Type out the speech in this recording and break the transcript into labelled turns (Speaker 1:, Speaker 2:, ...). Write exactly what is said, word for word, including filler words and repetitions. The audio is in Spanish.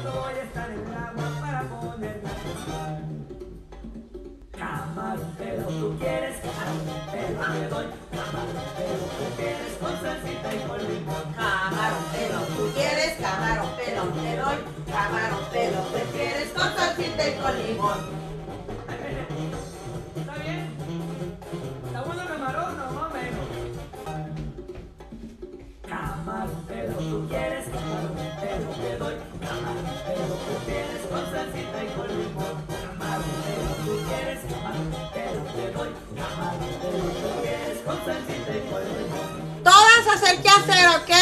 Speaker 1: cuando voy a estar en el agua para ponerme a pescar. Camarón pelado, tú quieres camarón pelado, te doy camarón pelado, tú quieres con salsita y con limón.
Speaker 2: Camarón pelón, tú quieres camarón pelón, te doy camarón pelón, te quieres con salsita y con limón.
Speaker 1: ¿Está bien? ¿Está bueno el camarón o más o menos? Camarón pelado, tú quieres camarón pelado, te doy camarón pelado, tú quieres con salsita y con limón. Camarón pelado, tú quieres camarón pelado, te doy camarón pelado, tú quieres con salsita y con limón.
Speaker 2: ¿Todas a hacer qué hacer o qué?